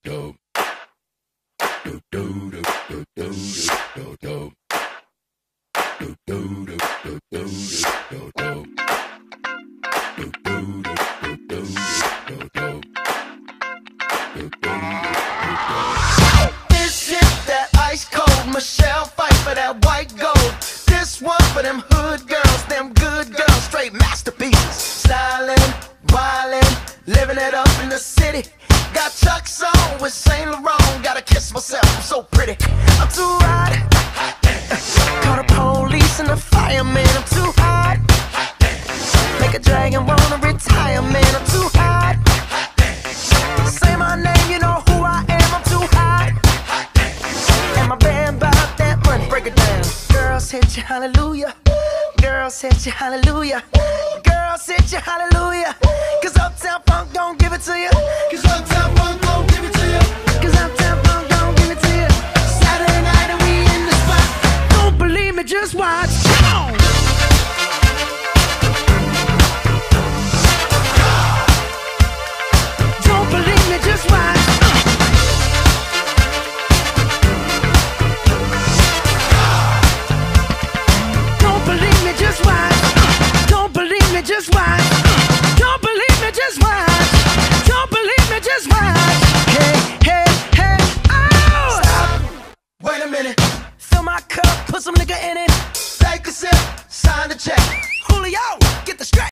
This hit that ice cold Michelle fight for that white gold. This one for them hood girls, them good girls, straight masterpieces. Stylin', wildin', living it up in the city. Got Chuck's on with Saint Laurent. Gotta kiss myself, I'm so pretty. I'm too hot. Call the police and the fireman. I'm too hot. Make a dragon wanna retire, man. I'm too hot. Say my name, you know who I am. I'm too hot. And my band bought that money. Break it down. Girls hit you, hallelujah. Girls hit you, hallelujah. Girls hit you, hallelujah. Cause Uptown Funk don't give it to you. Cause Uptown Funk